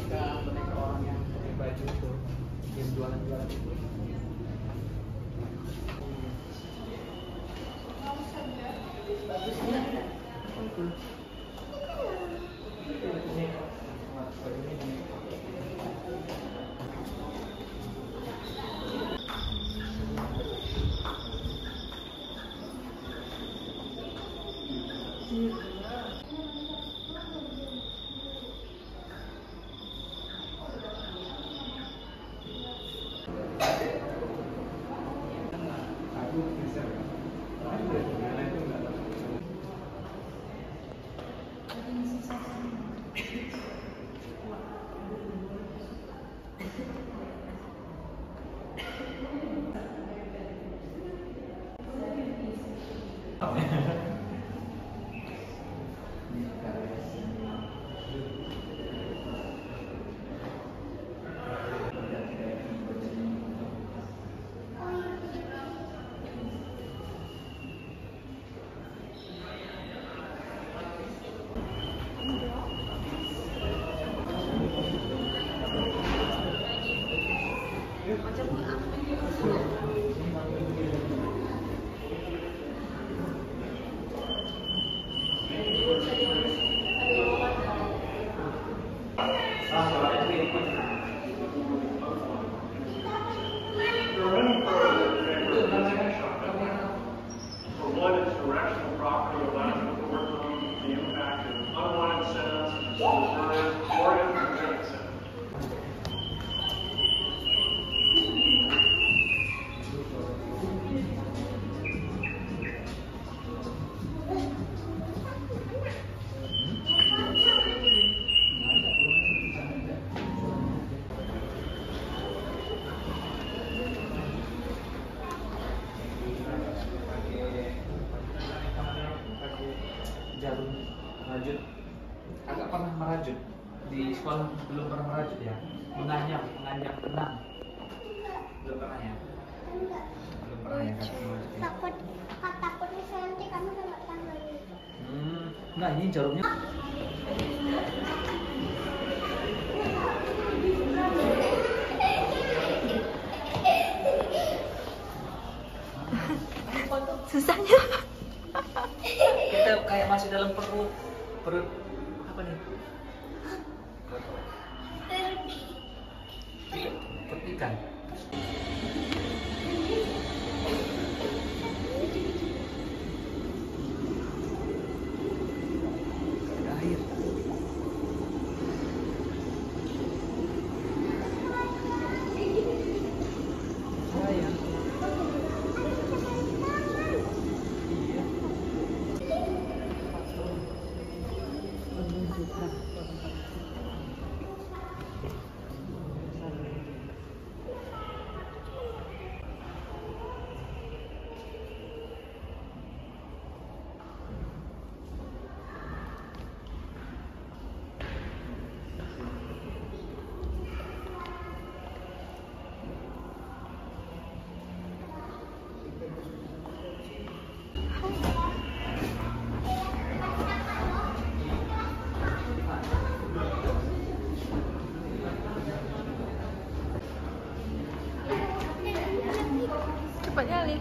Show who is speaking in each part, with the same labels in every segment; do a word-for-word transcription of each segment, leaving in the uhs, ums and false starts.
Speaker 1: boneka boneka orang yang pakai baju itu, yang jualan-jualan itu. Bagusnya itu. Jarum merajut, agak pernah merajut di sekolah, belum pernah merajut ya, menganyam menganyam benang belum pernah ya, belum pernah ya kan merajut ya.
Speaker 2: Takut, takut misalnya nanti kamu kena tangan.
Speaker 1: Hmm, nah ini jarumnya.
Speaker 2: Susahnya.
Speaker 1: Kita kayak masih dalam perut perut apa nih? Perut ikan. Ada air. Sayang.
Speaker 2: Cepat kali.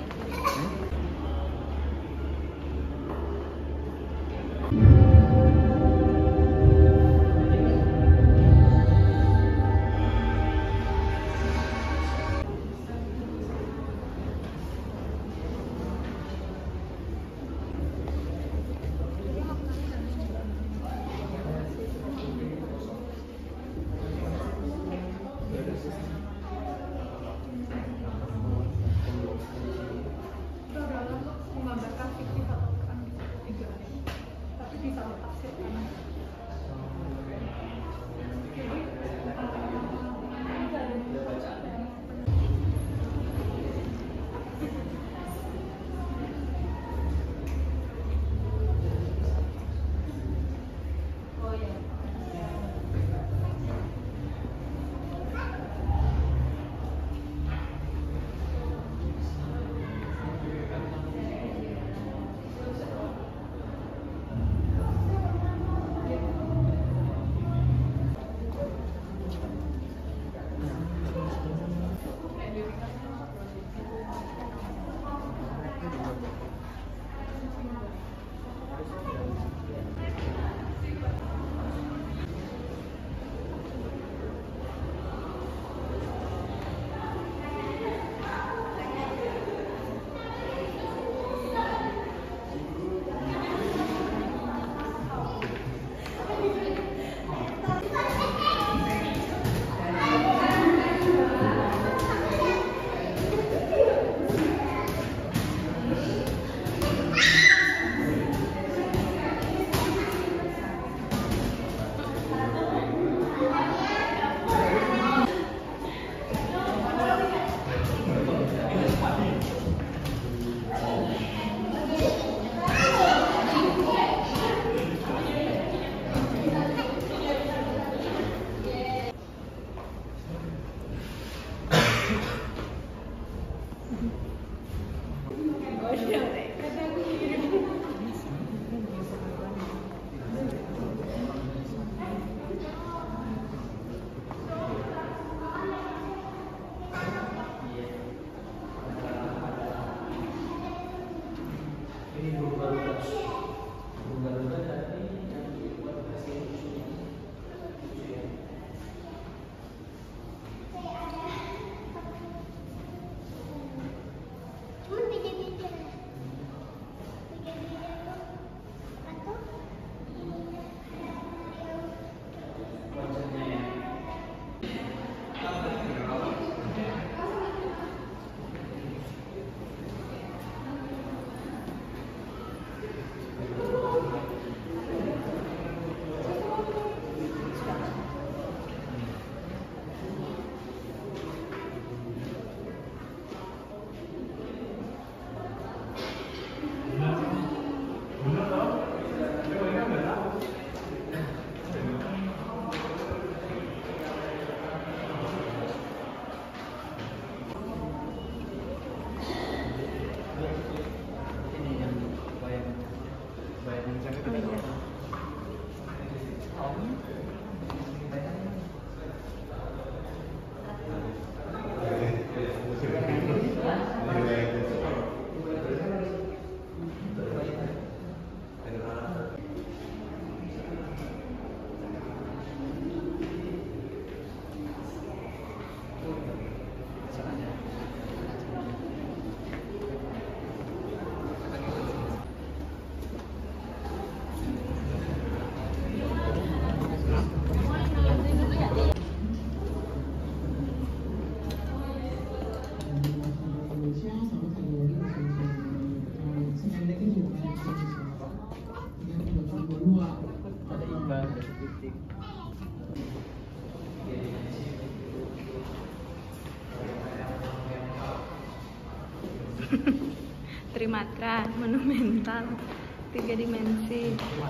Speaker 2: Trimatra monumental tiga dimensi.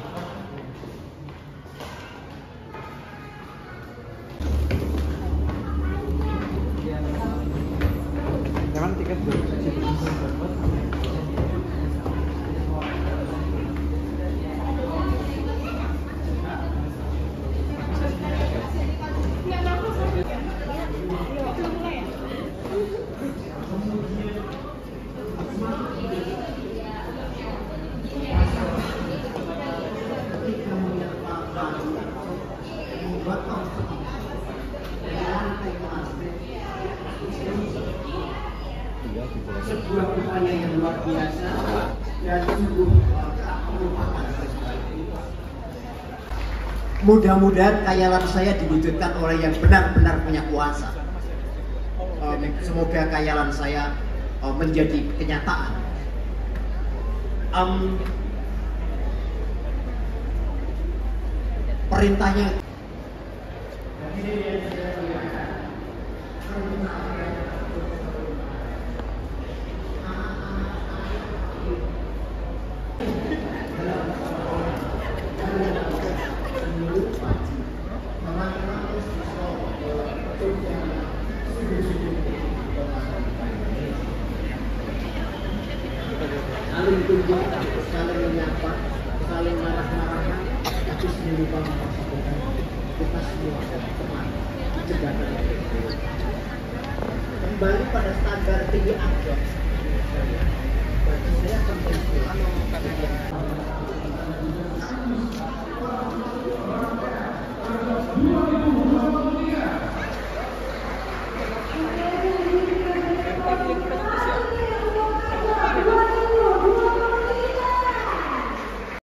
Speaker 1: Memang tiket
Speaker 3: sebuah upaya yang luar biasa dan sungguh merupakan mudah-mudahan khayalan saya diwujudkan oleh yang benar-benar punya kuasa. Um, semoga khayalan saya um, menjadi kenyataan. Um, perintahnya saling tunjuk, saling menyapa, saling marah-marahan, tapi sendiri memperhatikan kita semua teman jembatan. Kembali pada standar tinggi aja. Bagi saya penting